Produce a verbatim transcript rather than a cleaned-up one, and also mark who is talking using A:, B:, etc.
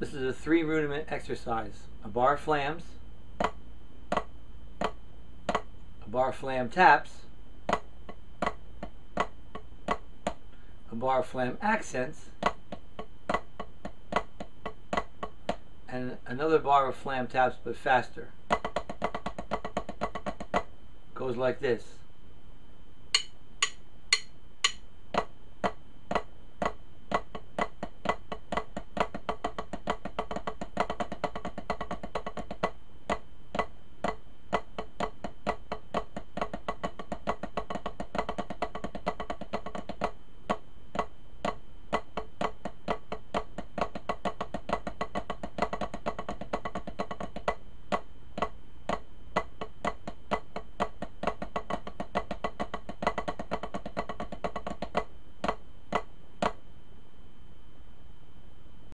A: This is a three rudiment exercise. A bar flams, a bar flam taps, a bar flam accents, and another bar of flam taps but faster. Goes like this.